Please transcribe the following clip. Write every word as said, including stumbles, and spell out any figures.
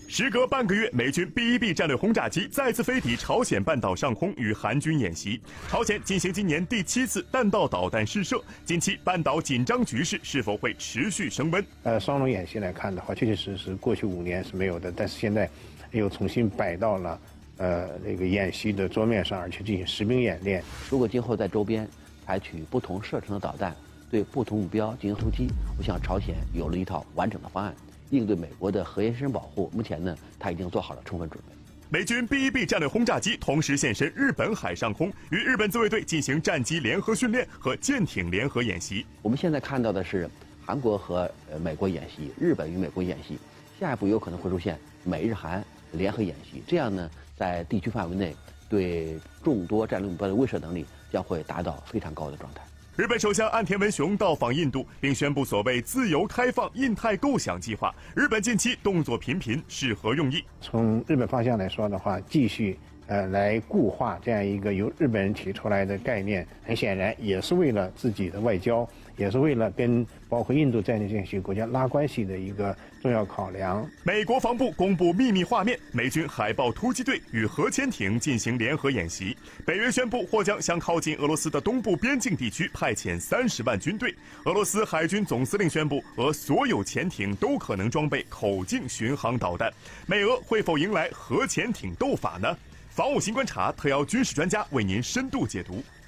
时隔半个月，美军 B 一 B 战略轰炸机再次飞抵朝鲜半岛上空，与韩军演习。朝鲜进行今年第七次弹道导弹试射，近期半岛紧张局势是否会持续升温？ 呃，双龙演习来看的话，确确实实过去五年是没有的，但是现在又重新摆到了呃那个演习的桌面上，而且进行实兵演练。 如果今后在周边采取不同射程的导弹，对不同目标进行突击，我想朝鲜有了一套完整的方案。应对美国的核延伸保护，目前呢，他已经做好了充分准备。 美军 B 一 B 战略轰炸机同时现身日本海上空，与日本自卫队进行战机联合训练和舰艇联合演习。 我们现在看到的是韩国和呃美国演习，日本与美国演习，下一步有可能会出现美日韩联合演习。这样呢，在地区范围内对众多战略目标的威慑能力将会达到非常高的状态。 日本首相岸田文雄到访印度，并宣布所谓自由开放印太构想计划。日本近期动作频频，是何用意？ 从日本方向来说的话，继续呃来固化这样一个由日本人提出来的概念，很显然也是为了自己的外交，也是为了跟包括印度在内这些国家拉关系的一个重要考量。 美国防部公布秘密画面，美军海豹突击队与核潜艇进行联合演习。北约宣布或将向靠近俄罗斯的东部边境地区派遣三十万军队。俄罗斯海军总司令宣布，俄所有潜艇都可能装备口径巡航导弹。美俄会否迎来核潜艇斗法呢？防务新观察特邀军事专家为您深度解读。